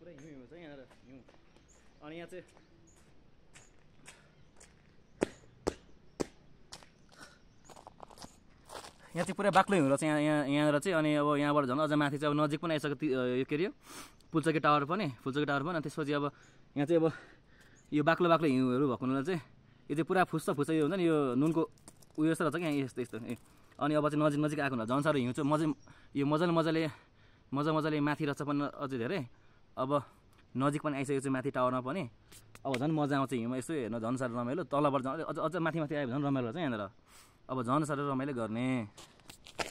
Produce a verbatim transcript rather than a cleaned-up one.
पुरै हिउँ हिउँ छ यहाँनिर हिउँ अनि यहाँ चाहिँ यहाँ चाहिँ पुरै बाक्लो हिउँ रहेछ यहाँ यहाँ यहाँनिर चाहिँ अनि अब यहाँबाट झन् अझ माथि चाहिँ अब नजिक पनि आइसक्यो यो के अरे यो फुलचोकी टावर पनि फुलचोकी टावर पनि अनि त्यसपछि अब यहाँ चाहिँ अब यो बाक्लो बाक्लो हिउँहरू भएको हुनाले चाहिँ यो चाहिँ पुरा फुस्छ फुस्छ यो हुन्छ नि यो नुनको उयो जस्तो रहेछ क्या यहाँ यस्तो यस्तो ए अनि अब चाहिँ नजिक नजिक आएको हुनाले झन् साह्रो हिउँ चाहिँ मजा यो मजाले मजाले मजा मजाले माथि रहेछ पनि अझै धेरै अब नजिक पनि आइसकेको चाहिँ माथि टावरमा पनि अब झन् मजा आउँछ हिउँमा यसो हेर्न झन् साह्रो रमाइलो तलबाट झन् अझ अझ माथि माथि आयो भने झन् रमाइलो छ यहाँनिर अब झन् साह्रो रमाइलो गर्ने